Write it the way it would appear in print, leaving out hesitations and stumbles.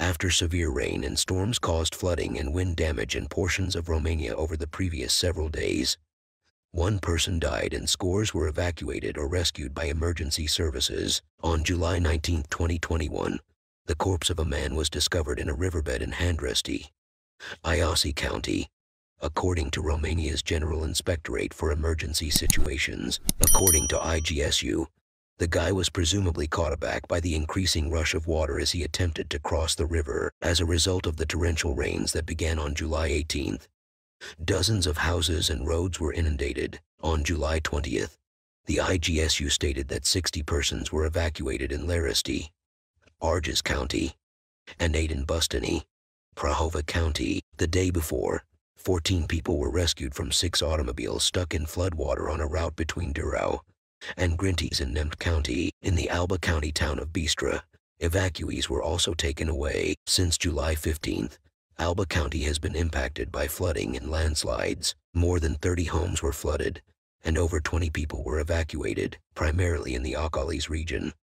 after severe rain and storms caused flooding and wind damage in portions of Romania over the previous several days. One person died and scores were evacuated or rescued by emergency services. On July 19, 2021, the corpse of a man was discovered in a riverbed in Handresti, Iasi County, according to Romania's General Inspectorate for Emergency Situations. According to IGSU, the guy was presumably caught aback by the increasing rush of water as he attempted to cross the river as a result of the torrential rains that began on July 18th. Dozens of houses and roads were inundated. On July 20th, the IGSU stated that 60 persons were evacuated in Lărești, Argeș County, and 8 in Bustani, Prahova County. The day before, 14 people were rescued from 6 automobiles stuck in floodwater on a route between Durău and Grintes in Neamț County. In the Alba County town of Bistra, evacuees were also taken away. Since July 15th, Alba County has been impacted by flooding and landslides. More than 30 homes were flooded, and over 20 people were evacuated, primarily in the Acălis region.